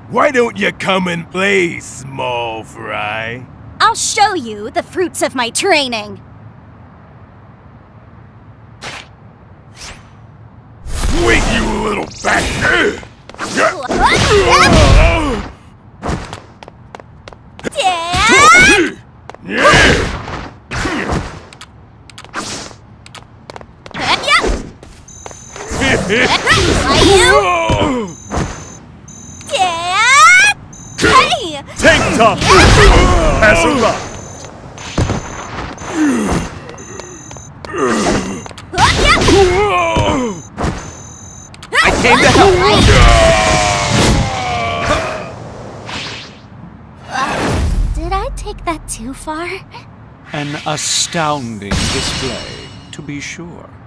Why don't you come and play, small fry? I'll show you the fruits of my training. Wait, you little bastard! Tank top has arrived. I came to help. Did I take that too far? An astounding display, to be sure.